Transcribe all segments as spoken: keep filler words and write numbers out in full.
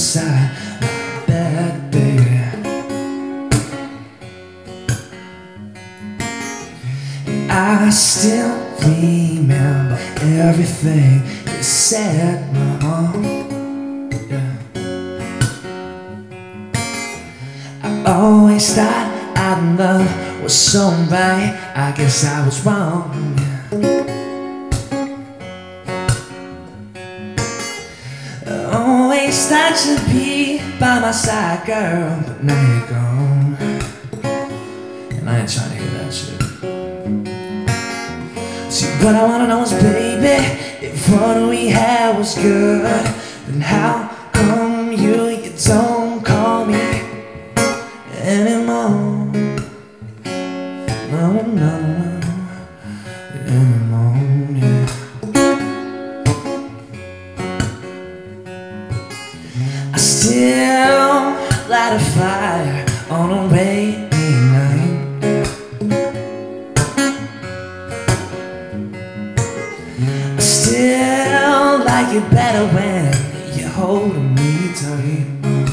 side like that, baby. I still remember everything you said, Mama. Yeah. I always thought our love was so right. I guess I was wrong. Yeah. I always thought you'd be by my side, girl, but now you're gone. And I ain't trying to hear that shit. See, what I wanna know is, baby, if what we had was good, then how come you, you don't call me anymore? No, no, no, anymore, yeah. I still light a fire on a rainy night. I still like it better when you're holding me tight.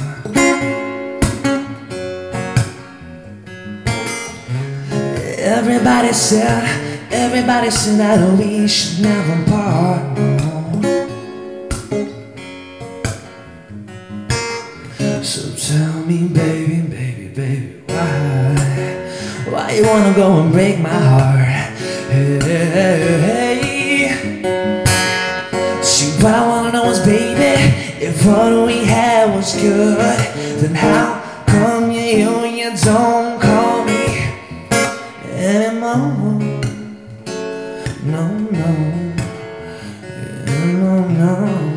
Everybody said, everybody said that we should never part. So tell me, baby, baby, baby, why? Why you wanna go and break my heart? Hey, hey, hey. See, what I wanna know is, baby, if what we had was good, then how come you, you don't call me anymore? No, no, yeah, no, no.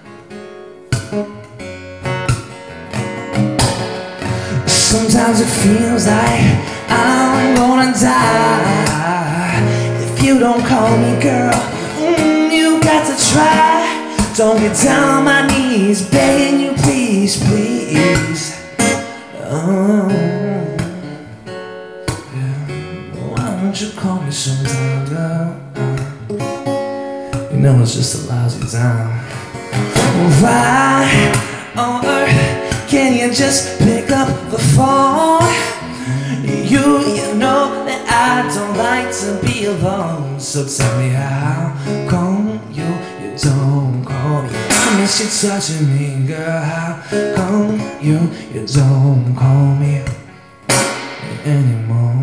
Sometimes it feels like I'm gonna die if you don't call me, girl. Mm, you got to try. Don't get down on my knees, begging you, please, please. Oh, yeah. Why don't you call me sometime, girl? You know it's just a lousy time. Why on earth can you just pick up the phone? You, you know that I don't like to be alone. So tell me, how come you, you don't call me? I miss you touching me, girl. How come you, you don't call me anymore?